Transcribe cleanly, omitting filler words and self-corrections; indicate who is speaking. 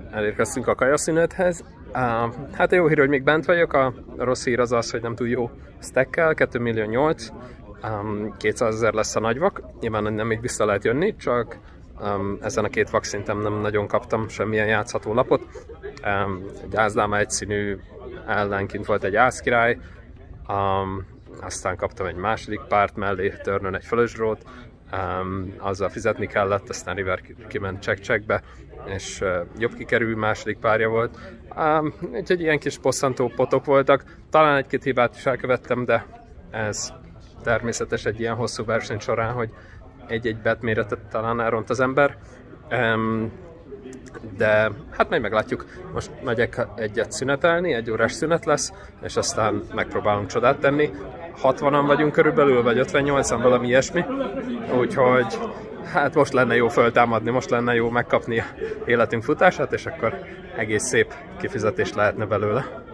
Speaker 1: elérkeztünk a kajaszünethez. Hát a jó hír, hogy még bent vagyok, a rossz hír az az, hogy nem túl jó stackkel, 2.800.000, 200.000 lesz a nagyvak. Nyilván nem még vissza lehet jönni, csak ezen a két vakszintem nem nagyon kaptam semmilyen játszható lapot. Egy ázdáma egyszínű ellen kint volt egy ázkirály, aztán kaptam egy második párt mellé, törnön egy fölösdrót, azzal fizetni kellett, aztán River kiment check-checkbe, és jobb kikerül második párja volt. Úgyhogy ilyen kis bosszantó potok voltak. Talán egy-két hibát is elkövettem, de ez természetes egy ilyen hosszú verseny során, hogy egy-egy bet méretet talán elront az ember. De hát majd meglátjuk. Most megyek egyet szünetelni, 1 órás szünet lesz, és aztán megpróbálunk csodát tenni. 60-an vagyunk körülbelül, vagy 58-an, valami ilyesmi. Úgyhogy hát most lenne jó föltámadni, most lenne jó megkapni életünk futását, és akkor egész szép kifizetést lehetne belőle.